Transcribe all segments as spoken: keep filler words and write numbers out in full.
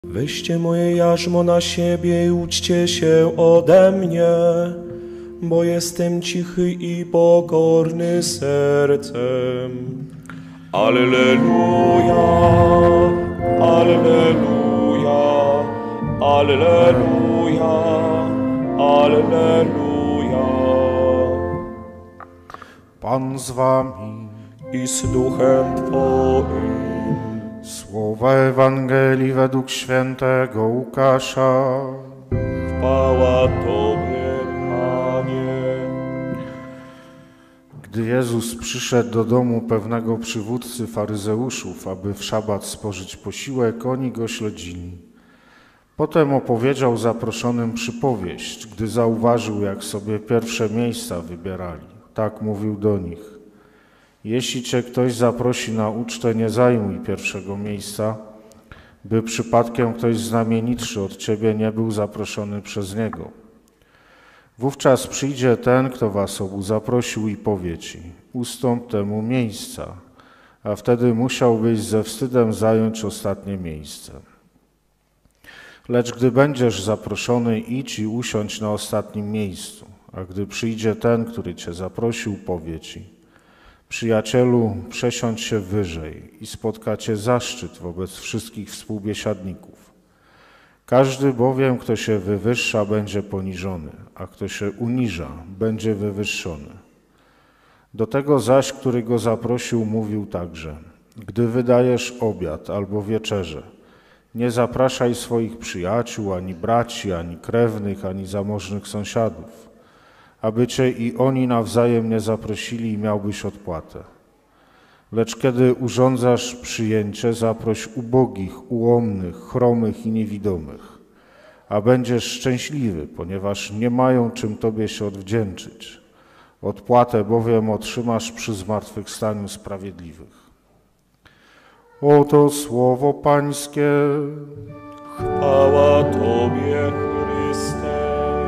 Weźcie moje jarzmo na siebie i uczcie się ode mnie, bo jestem cichy i pokorny sercem. Alleluja, alleluja, alleluja, alleluja. Pan z wami I z duchem Twoim. Słowa Ewangelii według świętego Łukasza. Chwała Tobie, Panie. Gdy Jezus przyszedł do domu pewnego przywódcy faryzeuszów, aby w szabat spożyć posiłek, oni go śledzili. Potem opowiedział zaproszonym przypowieść, gdy zauważył, jak sobie pierwsze miejsca wybierali. Tak mówił do nich: jeśli cię ktoś zaprosi na ucztę, nie zajmuj pierwszego miejsca, by przypadkiem ktoś znamienitszy od ciebie nie był zaproszony przez niego. Wówczas przyjdzie ten, kto was obu zaprosił i powie ci: ustąp temu miejsca, a wtedy musiałbyś ze wstydem zająć ostatnie miejsce. Lecz gdy będziesz zaproszony, idź i usiądź na ostatnim miejscu, a gdy przyjdzie ten, który cię zaprosił, powie ci: przyjacielu, przesiądź się wyżej i spotkacie zaszczyt wobec wszystkich współbiesiadników. Każdy bowiem, kto się wywyższa, będzie poniżony, a kto się uniża, będzie wywyższony. Do tego zaś, który go zaprosił, mówił także: gdy wydajesz obiad albo wieczerzę, nie zapraszaj swoich przyjaciół, ani braci, ani krewnych, ani zamożnych sąsiadów, aby cię i oni nawzajem nie zaprosili i miałbyś odpłatę. Lecz kiedy urządzasz przyjęcie, zaproś ubogich, ułomnych, chromych i niewidomych, a będziesz szczęśliwy, ponieważ nie mają czym tobie się odwdzięczyć. Odpłatę bowiem otrzymasz przy zmartwychwstaniu sprawiedliwych. Oto słowo Pańskie. Chwała Tobie, Chryste.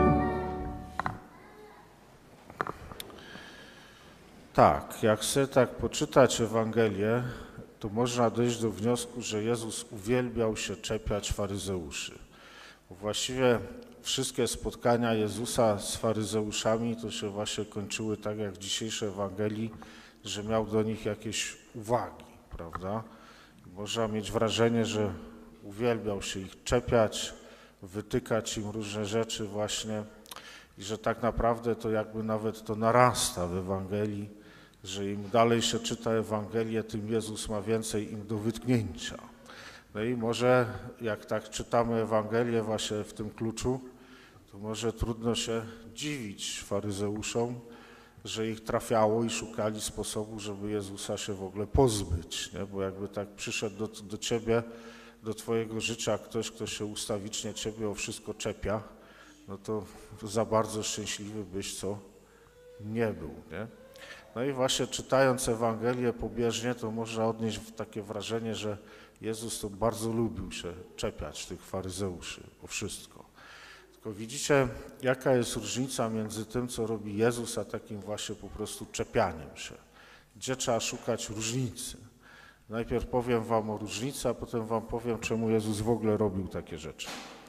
Tak, jak sobie tak poczytać Ewangelię, to można dojść do wniosku, że Jezus uwielbiał się czepiać faryzeuszy. Bo właściwie wszystkie spotkania Jezusa z faryzeuszami to się właśnie kończyły tak jak w dzisiejszej Ewangelii, że miał do nich jakieś uwagi, prawda? Można mieć wrażenie, że uwielbiał się ich czepiać, wytykać im różne rzeczy właśnie i że tak naprawdę to jakby nawet to narasta w Ewangelii, że im dalej się czyta Ewangelię, tym Jezus ma więcej im do wytknięcia. No i może jak tak czytamy Ewangelię właśnie w tym kluczu, to może trudno się dziwić faryzeuszom, że ich trafiało i szukali sposobu, żeby Jezusa się w ogóle pozbyć, nie? Bo jakby tak przyszedł do, do ciebie, do twojego życia ktoś, kto się ustawicznie ciebie o wszystko czepia, no to za bardzo szczęśliwy byś co nie był, nie? No i właśnie czytając Ewangelię pobieżnie, to można odnieść takie wrażenie, że Jezus to bardzo lubił się czepiać tych faryzeuszy o wszystko. Tylko widzicie, jaka jest różnica między tym, co robi Jezus, a takim właśnie po prostu czepianiem się. Gdzie trzeba szukać różnicy? Najpierw powiem wam o różnicy, a potem wam powiem, czemu Jezus w ogóle robił takie rzeczy.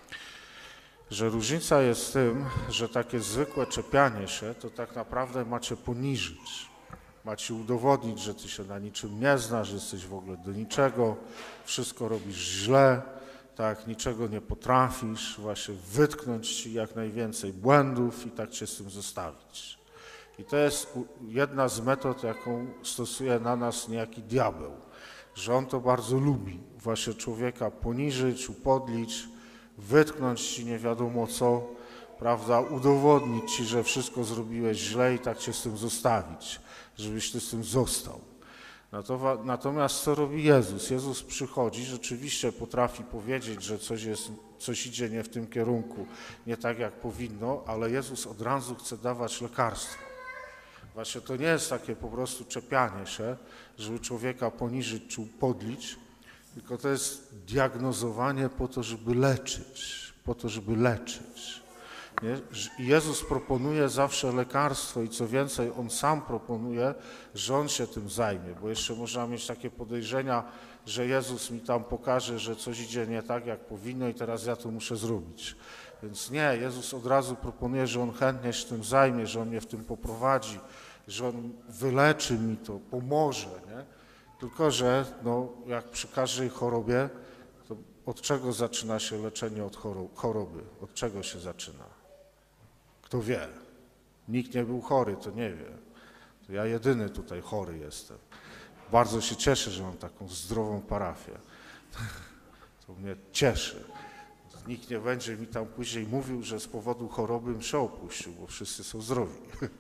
Że różnica jest w tym, że takie zwykłe czepianie się, to tak naprawdę macie poniżyć. Macie udowodnić, że ty się na niczym nie znasz, że jesteś w ogóle do niczego, wszystko robisz źle, tak, niczego nie potrafisz, właśnie wytknąć ci jak najwięcej błędów i tak cię z tym zostawić. I to jest jedna z metod, jaką stosuje na nas niejaki diabeł, że on to bardzo lubi, właśnie człowieka poniżyć, upodlić, wytknąć ci nie wiadomo co, prawda, udowodnić ci, że wszystko zrobiłeś źle i tak cię z tym zostawić, żebyś ty z tym został. Natomiast co robi Jezus? Jezus przychodzi, rzeczywiście potrafi powiedzieć, że coś, jest, coś idzie nie w tym kierunku, nie tak jak powinno, ale Jezus od razu chce dawać lekarstwo. Właśnie to nie jest takie po prostu czepianie się, żeby człowieka poniżyć czy upodlić, tylko to jest diagnozowanie po to, żeby leczyć, po to, żeby leczyć. Nie? Jezus proponuje zawsze lekarstwo i co więcej, On sam proponuje, że On się tym zajmie, bo jeszcze można mieć takie podejrzenia że Jezus mi tam pokaże, że coś idzie nie tak, jak powinno i teraz ja to muszę zrobić. Więc nie, Jezus od razu proponuje, że On chętnie się tym zajmie, że On mnie w tym poprowadzi, że On wyleczy mi to, pomoże, nie? Tylko że no, jak przy każdej chorobie, to od czego zaczyna się leczenie od choroby? Od czego się zaczyna? Kto wie? Nikt nie był chory, to nie wie. To ja jedyny tutaj chory jestem. Bardzo się cieszę, że mam taką zdrową parafię. To mnie cieszy. Nikt nie będzie mi tam później mówił, że z powodu choroby mszę opuścił, bo wszyscy są zdrowi.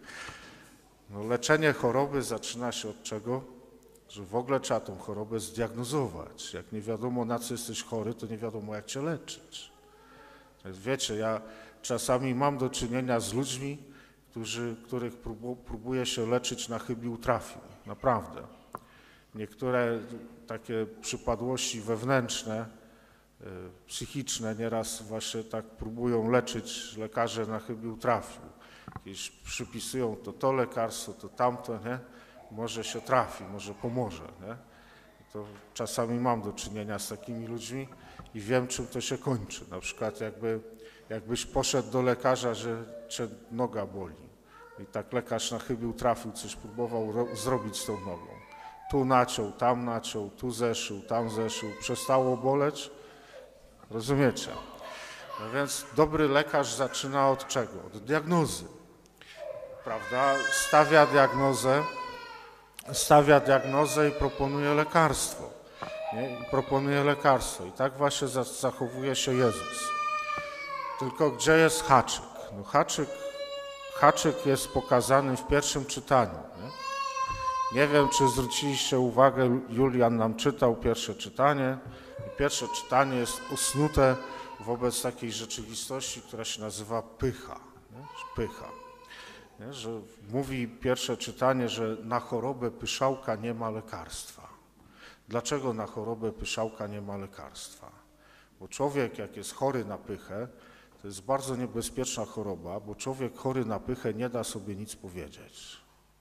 No, leczenie choroby zaczyna się od czego? Że w ogóle trzeba tą chorobę zdiagnozować. Jak nie wiadomo, na co jesteś chory, to nie wiadomo, jak cię leczyć. Więc wiecie, ja czasami mam do czynienia z ludźmi, którzy, których próbu, próbuje się leczyć na chybił trafił. Naprawdę. Niektóre takie przypadłości wewnętrzne, y, psychiczne nieraz właśnie tak próbują leczyć lekarze na chybił trafił. Jakieś przypisują to to lekarstwo, to tamto, nie? Może się trafi, może pomoże, nie? To czasami mam do czynienia z takimi ludźmi i wiem, czym to się kończy. Na przykład jakby, jakbyś poszedł do lekarza, że cię noga boli i tak lekarz na chybił trafił, coś próbował ro- zrobić z tą nogą. Tu naciął, tam naciął, tu zeszył, tam zeszył, przestało boleć. Rozumiecie? No więc dobry lekarz zaczyna od czego? Od diagnozy. Prawda? Stawia diagnozę, stawia diagnozę i proponuje lekarstwo. Nie? I proponuje lekarstwo. I tak właśnie zachowuje się Jezus. Tylko gdzie jest haczyk? No haczyk, haczyk jest pokazany w pierwszym czytaniu. Nie? Nie wiem, czy zwróciliście uwagę, Julian nam czytał pierwsze czytanie. I pierwsze czytanie jest usnute wobec takiej rzeczywistości, która się nazywa pycha. Nie? Pycha. Nie? Że mówi pierwsze czytanie, że na chorobę pyszałka nie ma lekarstwa. Dlaczego na chorobę pyszałka nie ma lekarstwa? Bo człowiek, jak jest chory na pychę, to jest bardzo niebezpieczna choroba, bo człowiek chory na pychę nie da sobie nic powiedzieć.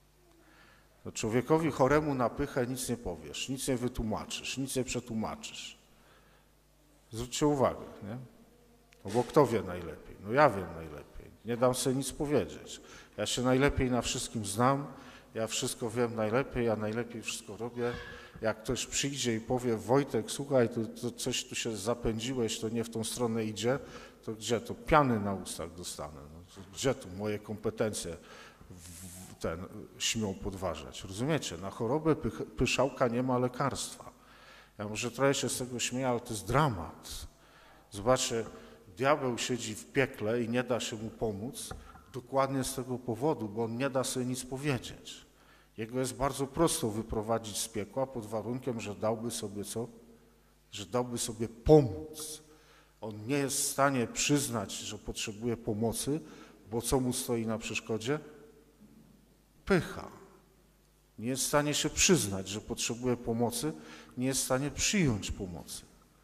No człowiekowi choremu na pychę nic nie powiesz, nic nie wytłumaczysz, nic nie przetłumaczysz. Zwróćcie uwagę, nie? No bo kto wie najlepiej? No ja wiem najlepiej. Nie dam sobie nic powiedzieć. Ja się najlepiej na wszystkim znam, ja wszystko wiem najlepiej, ja najlepiej wszystko robię. Jak ktoś przyjdzie i powie, Wojtek, słuchaj, to, to coś tu się zapędziłeś, to nie w tą stronę idzie, to gdzie? To piany na ustach dostanę. No, gdzie tu moje kompetencje w, ten, śmią podważać? Rozumiecie? Na chorobę pych, pyszałka nie ma lekarstwa. Ja może trochę się z tego śmieję, ale to jest dramat. Zobaczcie, diabeł siedzi w piekle i nie da się mu pomóc dokładnie z tego powodu, bo on nie da sobie nic powiedzieć. Jego jest bardzo prosto wyprowadzić z piekła pod warunkiem, że dałby sobie co? Że dałby sobie pomóc. On nie jest w stanie przyznać, że potrzebuje pomocy, bo co mu stoi na przeszkodzie? Pycha. Nie jest w stanie się przyznać, że potrzebuje pomocy, nie jest w stanie przyjąć pomocy.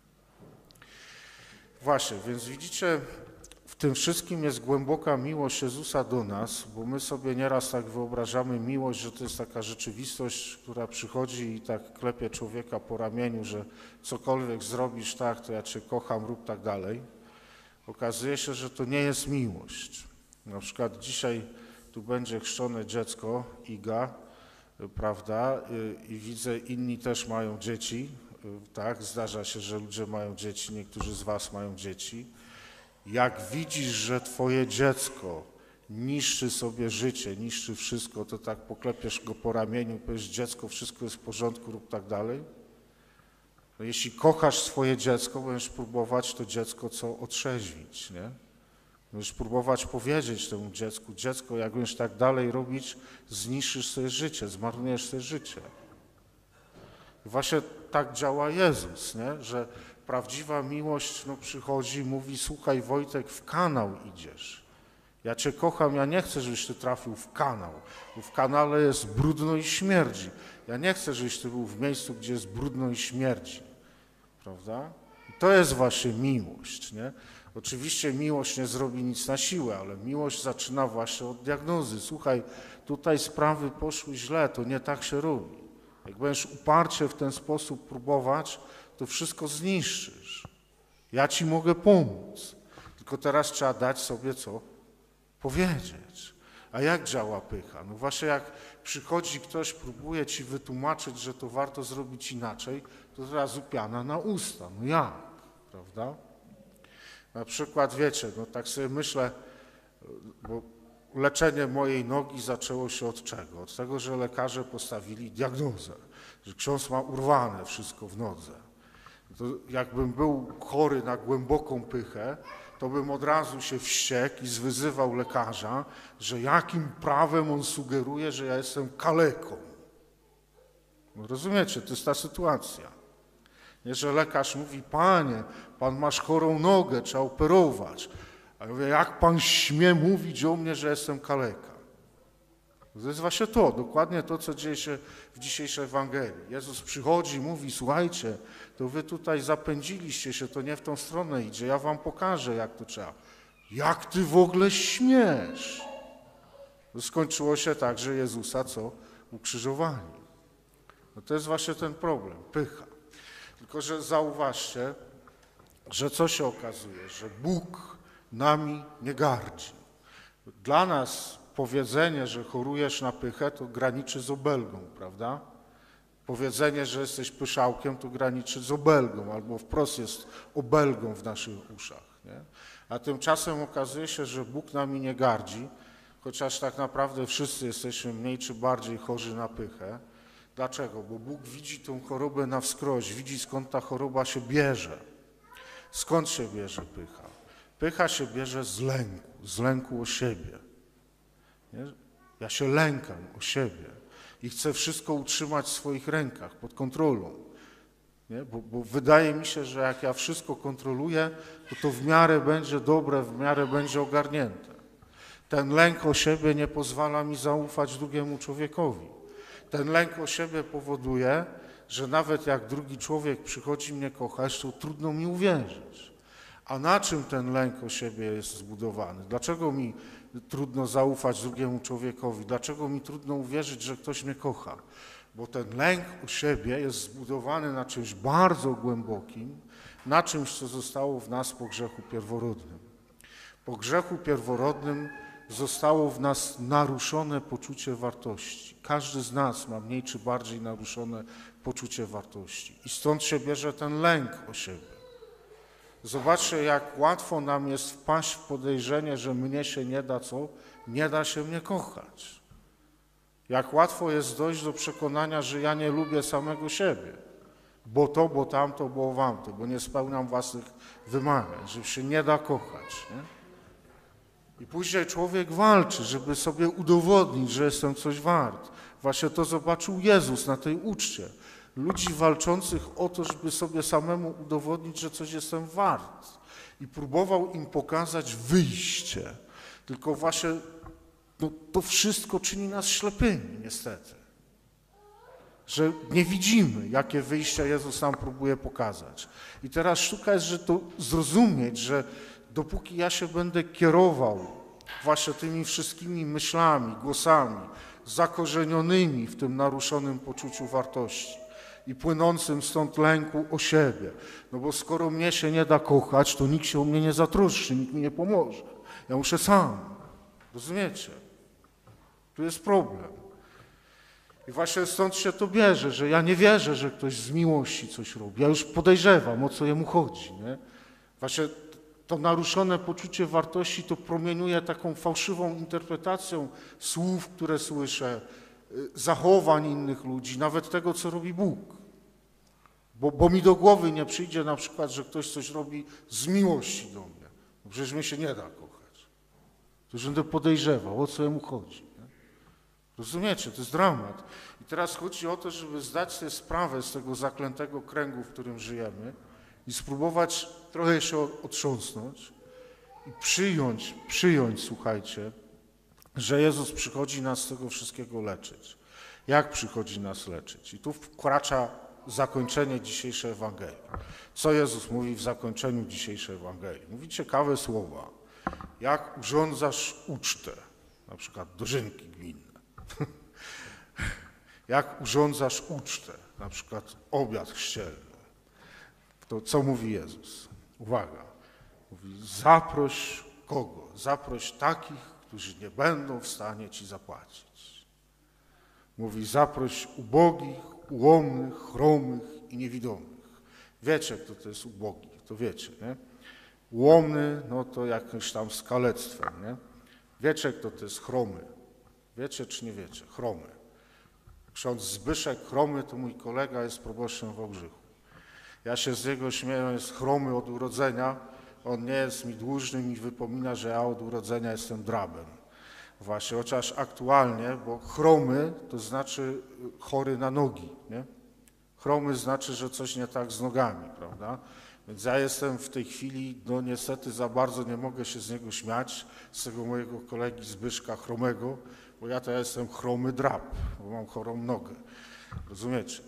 Właśnie, więc widzicie, w tym wszystkim jest głęboka miłość Jezusa do nas, bo my sobie nieraz tak wyobrażamy miłość, że to jest taka rzeczywistość, która przychodzi i tak klepie człowieka po ramieniu, że cokolwiek zrobisz tak, to ja cię kocham, rób tak dalej. Okazuje się, że to nie jest miłość. Na przykład dzisiaj tu będzie chrzczone dziecko, Iga, prawda, i widzę, inni też mają dzieci, tak, zdarza się, że ludzie mają dzieci, niektórzy z was mają dzieci. Jak widzisz, że twoje dziecko niszczy sobie życie, niszczy wszystko, to tak poklepiesz go po ramieniu, powiesz, dziecko, wszystko jest w porządku, rób tak dalej. No, jeśli kochasz swoje dziecko, będziesz próbować to dziecko co otrzeźwić, nie? Będziesz próbować powiedzieć temu dziecku, dziecko, jak będziesz tak dalej robić, zniszczysz sobie życie, zmarnujesz sobie życie. I właśnie tak działa Jezus, nie? Że prawdziwa miłość no, przychodzi i mówi, słuchaj Wojtek, w kanał idziesz. Ja cię kocham, ja nie chcę, żebyś ty trafił w kanał, bo w kanale jest brudno i śmierdzi. Ja nie chcę, żebyś ty był w miejscu, gdzie jest brudno i śmierdzi. Prawda? I to jest właśnie miłość, nie? Oczywiście miłość nie zrobi nic na siłę, ale miłość zaczyna właśnie od diagnozy. Słuchaj, tutaj sprawy poszły źle, to nie tak się robi. Jak będziesz uparcie w ten sposób próbować, to wszystko zniszczysz. Ja ci mogę pomóc, tylko teraz trzeba dać sobie co powiedzieć. A jak działa pycha? No właśnie jak przychodzi ktoś, próbuje ci wytłumaczyć, że to warto zrobić inaczej, to od razu piana na usta. No jak? Prawda? Na przykład wiecie, no tak sobie myślę, bo leczenie mojej nogi zaczęło się od czego? Od tego, że lekarze postawili diagnozę, że ksiądz ma urwane wszystko w nodze. To jakbym był chory na głęboką pychę, to bym od razu się wściekł i zwyzywał lekarza, że jakim prawem on sugeruje, że ja jestem kaleką. No rozumiecie, to jest ta sytuacja. Nie, że lekarz mówi, panie, pan masz chorą nogę, trzeba operować. A ja mówię, jak pan śmie mówić o mnie, że jestem kaleka? To jest właśnie to, dokładnie to, co dzieje się w dzisiejszej Ewangelii. Jezus przychodzi, mówi, słuchajcie, to wy tutaj zapędziliście się, to nie w tą stronę idzie, ja wam pokażę, jak to trzeba. Jak ty w ogóle śmiesz? To skończyło się tak, że Jezusa co? Ukrzyżowali. No to jest właśnie ten problem, pycha. Tylko że zauważcie, że co się okazuje, że Bóg nami nie gardzi. Dla nas powiedzenie, że chorujesz na pychę, to graniczy z obelgą, prawda? Powiedzenie, że jesteś pyszałkiem, to graniczy z obelgą, albo wprost jest obelgą w naszych uszach. Nie? A tymczasem okazuje się, że Bóg nami nie gardzi, chociaż tak naprawdę wszyscy jesteśmy mniej czy bardziej chorzy na pychę. Dlaczego? Bo Bóg widzi tą chorobę na wskroś, widzi skąd ta choroba się bierze. Skąd się bierze pycha? Pycha się bierze z lęku, z lęku o siebie. Nie? Ja się lękam o siebie i chcę wszystko utrzymać w swoich rękach, pod kontrolą. Nie? Bo, bo wydaje mi się, że jak ja wszystko kontroluję, to to w miarę będzie dobre, w miarę będzie ogarnięte. Ten lęk o siebie nie pozwala mi zaufać drugiemu człowiekowi. Ten lęk o siebie powoduje, że nawet jak drugi człowiek przychodzi mnie kochać, to trudno mi uwierzyć. A na czym ten lęk o siebie jest zbudowany? Dlaczego mi trudno zaufać drugiemu człowiekowi? Dlaczego mi trudno uwierzyć, że ktoś mnie kocha? Bo ten lęk o siebie jest zbudowany na czymś bardzo głębokim, na czymś, co zostało w nas po grzechu pierworodnym. Po grzechu pierworodnym zostało w nas naruszone poczucie wartości. Każdy z nas ma mniej czy bardziej naruszone poczucie wartości. I stąd się bierze ten lęk o siebie. Zobaczcie, jak łatwo nam jest wpaść w podejrzenie, że mnie się nie da co? Nie da się mnie kochać. Jak łatwo jest dojść do przekonania, że ja nie lubię samego siebie. Bo to, bo tamto, bo wamto, bo nie spełniam własnych wymagań, że się nie da kochać. Nie? I później człowiek walczy, żeby sobie udowodnić, że jestem coś wart. Właśnie to zobaczył Jezus na tej uczcie. Ludzi walczących o to, żeby sobie samemu udowodnić, że coś jestem wart. I próbował im pokazać wyjście. Tylko właśnie no, to wszystko czyni nas ślepymi, niestety. Że nie widzimy, jakie wyjścia Jezus nam próbuje pokazać. I teraz sztuka jest, że to zrozumieć, że dopóki ja się będę kierował właśnie tymi wszystkimi myślami, głosami, zakorzenionymi w tym naruszonym poczuciu wartości i płynącym stąd lęku o siebie, no bo skoro mnie się nie da kochać, to nikt się o mnie nie zatroszczy, nikt mi nie pomoże. Ja muszę sam. Rozumiecie? Tu jest problem. I właśnie stąd się to bierze, że ja nie wierzę, że ktoś z miłości coś robi. Ja już podejrzewam, o co jemu chodzi. Nie? Właśnie to naruszone poczucie wartości to promieniuje taką fałszywą interpretacją słów, które słyszę, zachowań innych ludzi, nawet tego, co robi Bóg. Bo, bo mi do głowy nie przyjdzie na przykład, że ktoś coś robi z miłości do mnie. Bo przecież mnie się nie da kochać. To już będę podejrzewał, o co jemu chodzi. Nie? Rozumiecie? To jest dramat. I teraz chodzi o to, żeby zdać sobie sprawę z tego zaklętego kręgu, w którym żyjemy i spróbować trochę się otrząsnąć i przyjąć, przyjąć, słuchajcie, że Jezus przychodzi nas z tego wszystkiego leczyć. Jak przychodzi nas leczyć? I tu wkracza zakończenie dzisiejszej Ewangelii. Co Jezus mówi w zakończeniu dzisiejszej Ewangelii? Mówi ciekawe słowa. Jak urządzasz ucztę, na przykład dożynki gminne. Jak urządzasz ucztę, na przykład obiad chrzcielny, to co mówi Jezus? Uwaga, mówi zaproś kogo? Zaproś takich, którzy nie będą w stanie ci zapłacić. Mówi zaproś ubogich, ułomnych, chromych i niewidomych. Wiecie, kto to jest ubogi, to wiecie, nie? Ułomny, no to jakimś tam skalectwem, nie? Wiecie, kto to jest chromy. Wiecie czy nie wiecie? Chromy. Ksiądz Zbyszek Chromy to mój kolega, jest proboszczem w Wałbrzychu. Ja się z niego śmieję, on jest chromy od urodzenia. On nie jest mi dłużny, mi wypomina, że ja od urodzenia jestem drabem. Właśnie, chociaż aktualnie, bo chromy to znaczy chory na nogi, nie? Chromy znaczy, że coś nie tak z nogami, prawda? Więc ja jestem w tej chwili, no niestety za bardzo nie mogę się z niego śmiać, z tego mojego kolegi Zbyszka Chromego, bo ja to jestem chromy drab, bo mam chorą nogę. Rozumiecie?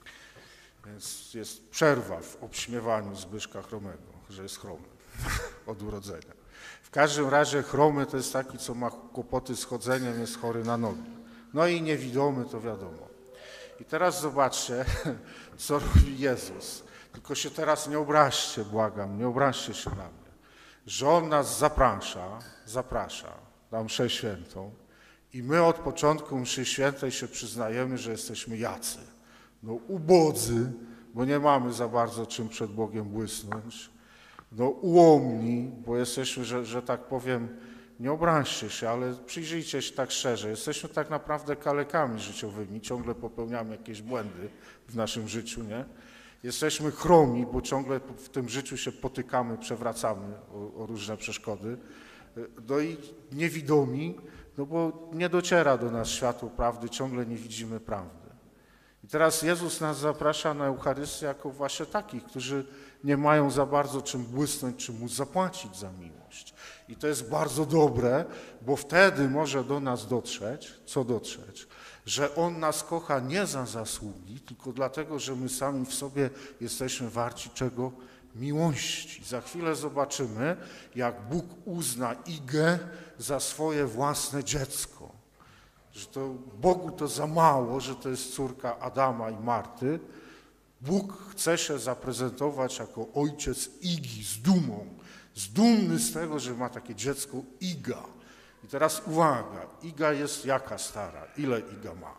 Więc jest przerwa w obśmiewaniu Zbyszka Chromego, że jest chromy od urodzenia. W każdym razie chromy to jest taki, co ma kłopoty z chodzeniem, jest chory na nogi. No i niewidomy to wiadomo. I teraz zobaczcie, co robi Jezus. Tylko się teraz nie obraźcie, błagam, nie obraźcie się na mnie. Że On nas zaprasza, zaprasza na mszę świętą i my od początku mszy świętej się przyznajemy, że jesteśmy jacy. No ubodzy, bo nie mamy za bardzo czym przed Bogiem błysnąć. No ułomni, bo jesteśmy, że, że tak powiem, nie obraźcie się, ale przyjrzyjcie się tak szczerze. Jesteśmy tak naprawdę kalekami życiowymi, ciągle popełniamy jakieś błędy w naszym życiu, nie? Jesteśmy chromi, bo ciągle w tym życiu się potykamy, przewracamy o, o różne przeszkody. No i niewidomi, no bo nie dociera do nas światło prawdy, ciągle nie widzimy prawdy. I teraz Jezus nas zaprasza na Eucharystię jako właśnie takich, którzy nie mają za bardzo czym błysnąć, czym Mu zapłacić za miłość. I to jest bardzo dobre, bo wtedy może do nas dotrzeć, co dotrzeć, że On nas kocha nie za zasługi, tylko dlatego, że my sami w sobie jesteśmy warci czego? Miłości. Za chwilę zobaczymy, jak Bóg uzna Igę za swoje własne dziecko. Że to Bogu to za mało, że to jest córka Adama i Marty. Bóg chce się zaprezentować jako ojciec Igi z dumą. Z dumny z tego, że ma takie dziecko Iga. I teraz uwaga, Iga jest jaka stara? Ile Iga ma?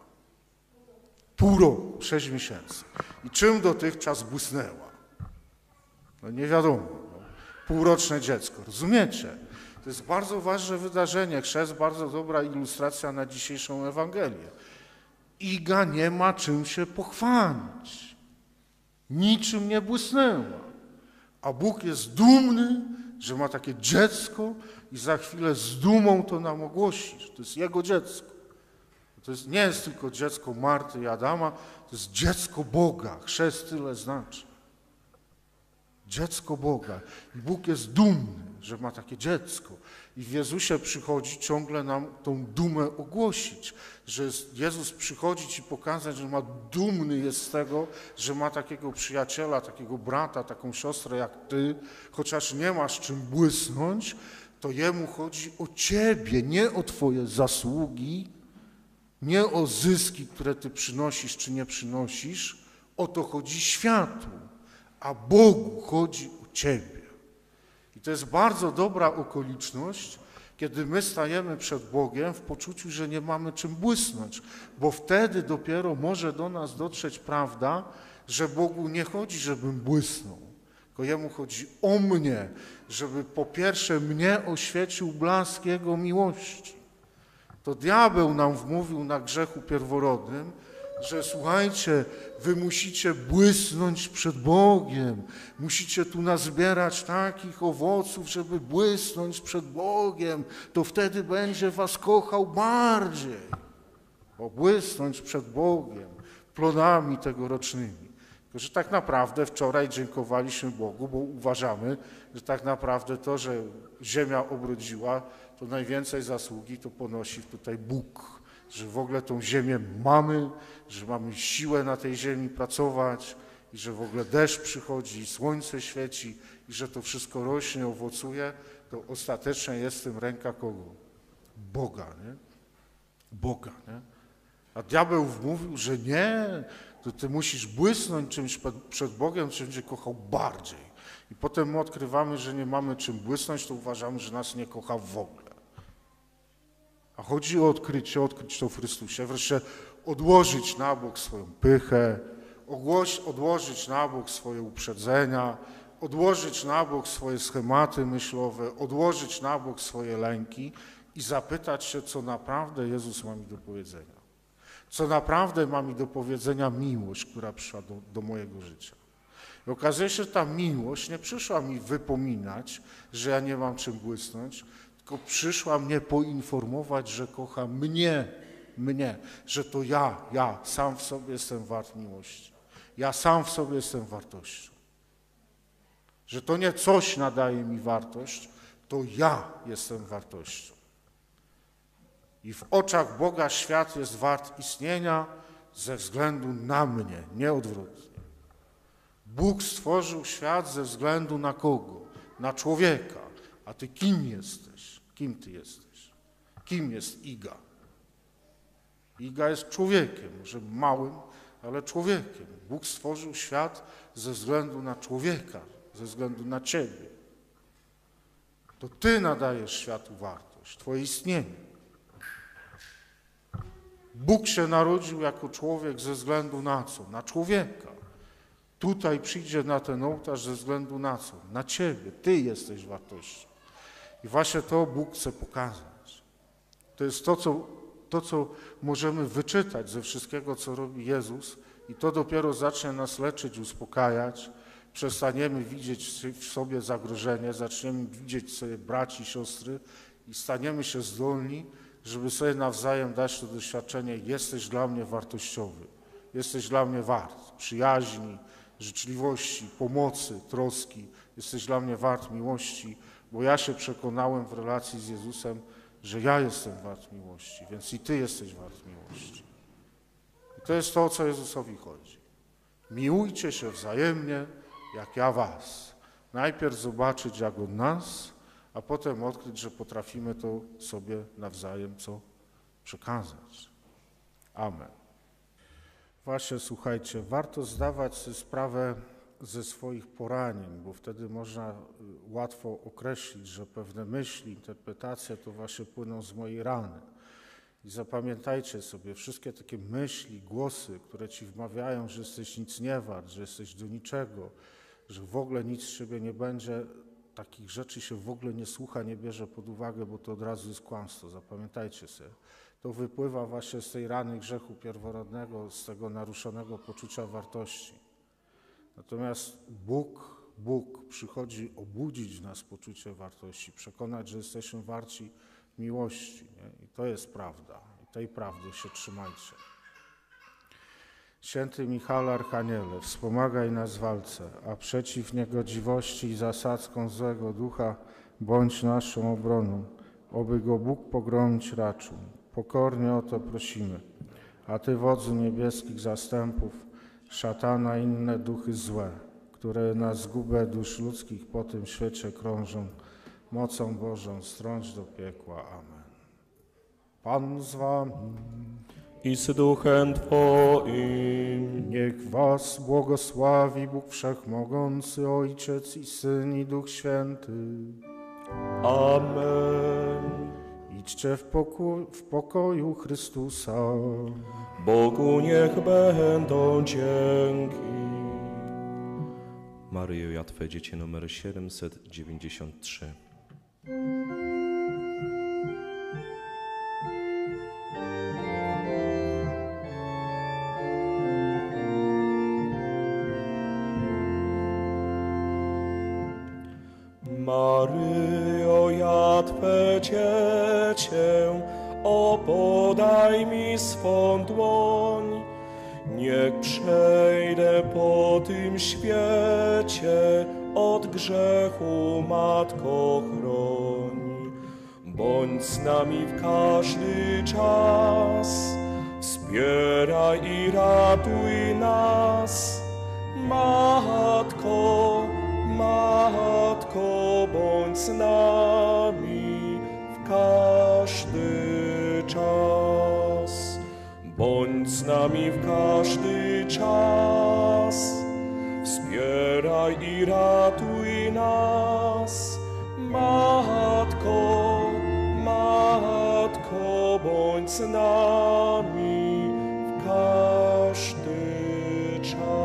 Pół roku, sześć miesięcy. I czym dotychczas błysnęła? No nie wiadomo. No. Półroczne dziecko, rozumiecie? To jest bardzo ważne wydarzenie. Chrzest, bardzo dobra ilustracja na dzisiejszą Ewangelię. Iga nie ma czym się pochwalić. Niczym nie błysnęła. A Bóg jest dumny, że ma takie dziecko i za chwilę z dumą to nam ogłosi, że to jest Jego dziecko. To jest, nie jest tylko dziecko Marty i Adama, to jest dziecko Boga. Chrzest tyle znaczy. Dziecko Boga. I Bóg jest dumny, że ma takie dziecko. I w Jezusie przychodzi ciągle nam tą dumę ogłosić, że Jezus przychodzi Ci pokazać, że ma dumny jest z tego, że ma takiego przyjaciela, takiego brata, taką siostrę jak Ty, chociaż nie masz czym błysnąć, to Jemu chodzi o Ciebie, nie o Twoje zasługi, nie o zyski, które Ty przynosisz czy nie przynosisz, o to chodzi światu, a Bogu chodzi o Ciebie. I to jest bardzo dobra okoliczność, kiedy my stajemy przed Bogiem w poczuciu, że nie mamy czym błysnąć, bo wtedy dopiero może do nas dotrzeć prawda, że Bogu nie chodzi, żebym błysnął, tylko Jemu chodzi o mnie, żeby po pierwsze mnie oświecił blask Jego miłości. To diabeł nam wmówił na grzechu pierworodnym, że słuchajcie, wy musicie błysnąć przed Bogiem, musicie tu nazbierać takich owoców, żeby błysnąć przed Bogiem, to wtedy będzie was kochał bardziej. Bo błysnąć przed Bogiem, plonami tegorocznymi. Tylko, że tak naprawdę wczoraj dziękowaliśmy Bogu, bo uważamy, że tak naprawdę to, że ziemia obrodziła, to najwięcej zasługi to ponosi tutaj Bóg. Że w ogóle tą ziemię mamy, że mamy siłę na tej ziemi pracować i że w ogóle deszcz przychodzi, słońce świeci i że to wszystko rośnie, owocuje, to ostatecznie jest w tym ręka kogo? Boga, nie? Boga, nie? A diabeł wmówił, że nie, to ty musisz błysnąć czymś przed Bogiem, czym cię kochał bardziej. I potem my odkrywamy, że nie mamy czym błysnąć, to uważamy, że nas nie kocha w ogóle. A chodzi o odkrycie, odkryć to w Chrystusie, wreszcie odłożyć na bok swoją pychę, odłożyć na bok swoje uprzedzenia, odłożyć na bok swoje schematy myślowe, odłożyć na bok swoje lęki i zapytać się, co naprawdę Jezus ma mi do powiedzenia. Co naprawdę ma mi do powiedzenia miłość, która przyszła do, do mojego życia. I okazuje się, że ta miłość nie przyszła mi wypominać, że ja nie mam czym błysnąć, tylko przyszła mnie poinformować, że kocha mnie, mnie, że to ja, ja sam w sobie jestem wart miłości. Ja sam w sobie jestem wartością. Że to nie coś nadaje mi wartość, to ja jestem wartością. I w oczach Boga świat jest wart istnienia ze względu na mnie, nie odwrotnie. Bóg stworzył świat ze względu na kogo? Na człowieka. A ty kim jesteś? Kim ty jesteś? Kim jest Iga? Iga jest człowiekiem, może małym, ale człowiekiem. Bóg stworzył świat ze względu na człowieka, ze względu na ciebie. To ty nadajesz światu wartość, twoje istnienie. Bóg się narodził jako człowiek ze względu na co? Na człowieka. Tutaj przyjdzie na ten ołtarz ze względu na co? Na ciebie. Ty jesteś wartością. I właśnie to Bóg chce pokazać. To jest to, co, to, co możemy wyczytać ze wszystkiego, co robi Jezus i to dopiero zacznie nas leczyć, uspokajać. Przestaniemy widzieć w sobie zagrożenie, zaczniemy widzieć sobie braci, siostry i staniemy się zdolni, żeby sobie nawzajem dać to doświadczenie, jesteś dla mnie wartościowy, jesteś dla mnie wart przyjaźni, życzliwości, pomocy, troski, jesteś dla mnie wart miłości, bo ja się przekonałem w relacji z Jezusem, że ja jestem wart miłości, więc i ty jesteś wart miłości. I to jest to, o co Jezusowi chodzi. Miłujcie się wzajemnie, jak ja was. Najpierw zobaczyć, jak od nas, a potem odkryć, że potrafimy to sobie nawzajem co przekazać. Amen. Właśnie, słuchajcie, warto zdawać sobie sprawę ze swoich poranień, bo wtedy można łatwo określić, że pewne myśli, interpretacje to właśnie płyną z mojej rany. I zapamiętajcie sobie, wszystkie takie myśli, głosy, które ci wmawiają, że jesteś nic nie wart, że jesteś do niczego, że w ogóle nic z siebie nie będzie, takich rzeczy się w ogóle nie słucha, nie bierze pod uwagę, bo to od razu jest kłamstwo. Zapamiętajcie sobie. To wypływa właśnie z tej rany grzechu pierworodnego, z tego naruszonego poczucia wartości. Natomiast Bóg, Bóg przychodzi obudzić w nas poczucie wartości, przekonać, że jesteśmy warci miłości. Nie? I to jest prawda. I tej prawdy się trzymajcie. Święty Michale Archaniele, wspomagaj nas w walce, a przeciw niegodziwości i zasadzkom złego ducha bądź naszą obroną, oby go Bóg pogromić raczył. Pokornie o to prosimy. A Ty, wodzu niebieskich zastępów, szatana i inne duchy złe, które na zgubę dusz ludzkich po tym świecie krążą, mocą Bożą strąć do piekła. Amen. Pan z wami i z duchem Twoim. Niech was błogosławi Bóg Wszechmogący, Ojciec i Syn i Duch Święty. Amen. Idźcie w, pokój, w pokoju Chrystusa. Bogu niech będą dzięki. Maryjo, ja Twe dziecię numer siedemset dziewięćdziesiąt trzy. Maryjo, ja Twe dziecię, o podaj mi swą dłoń. Niech przejdę po tym świecie, od grzechu Matko chroń. Bądź z nami w każdy czas, wspieraj i ratuj nas. Matko, Matko, bądź z nami w każdy czas. Bądź z nami w każdy czas. Wspieraj i ratuj nas, Matko, Matko, bądź z nami w każdy czas.